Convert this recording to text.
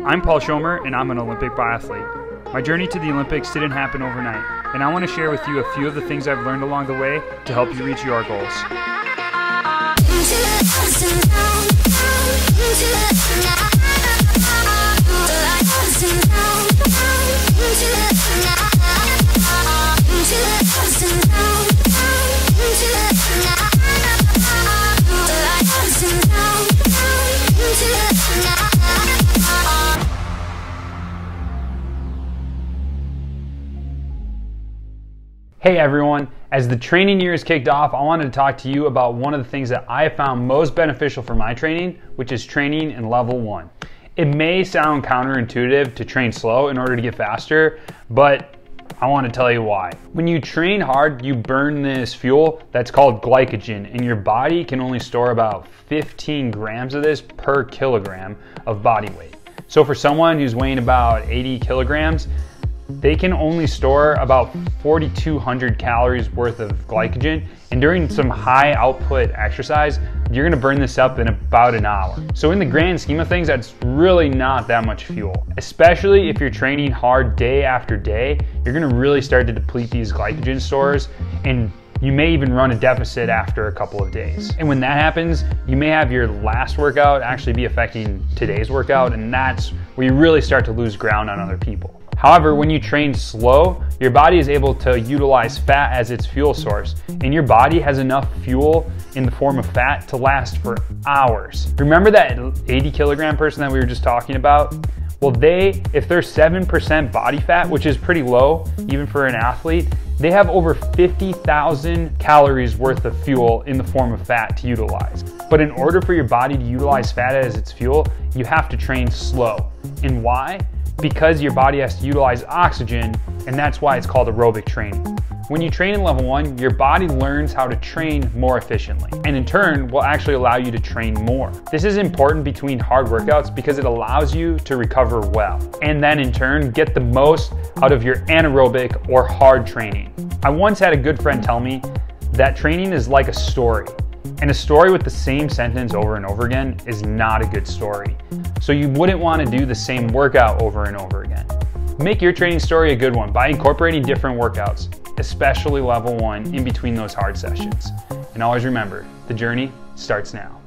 I'm Paul Schomer, and I'm an Olympic biathlete. My journey to the Olympics didn't happen overnight, and I want to share with you a few of the things I've learned along the way to help you reach your goals. Hey everyone, as the training year is kicked off, I wanted to talk to you about one of the things that I found most beneficial for my training, which is training in level 1. It may sound counterintuitive to train slow in order to get faster, but I want to tell you why. When you train hard, you burn this fuel that's called glycogen, and your body can only store about 15 grams of this per kilogram of body weight. So for someone who's weighing about 80 kilograms, they can only store about 4,200 calories worth of glycogen, and during some high output exercise, you're gonna burn this up in about an hour. So in the grand scheme of things, that's really not that much fuel. Especially if you're training hard day after day, you're gonna really start to deplete these glycogen stores, and you may even run a deficit after a couple of days. And when that happens, you may have your last workout actually be affecting today's workout, and that's where you really start to lose ground on other people. However, when you train slow, your body is able to utilize fat as its fuel source, and your body has enough fuel in the form of fat to last for hours. Remember that 80 kilogram person that we were just talking about? Well, if they're 7% body fat, which is pretty low even for an athlete, they have over 50,000 calories worth of fuel in the form of fat to utilize. But in order for your body to utilize fat as its fuel, you have to train slow. And why? Because your body has to utilize oxygen, and that's why it's called aerobic training. When you train in level 1, your body learns how to train more efficiently, and in turn will actually allow you to train more. This is important between hard workouts because it allows you to recover well, and then in turn get the most out of your anaerobic or hard training. I once had a good friend tell me that training is like a story, and a story with the same sentence over and over again is not a good story. So you wouldn't want to do the same workout over and over again. Make your training story a good one by incorporating different workouts, especially level 1, in between those hard sessions. And always remember, the journey starts now.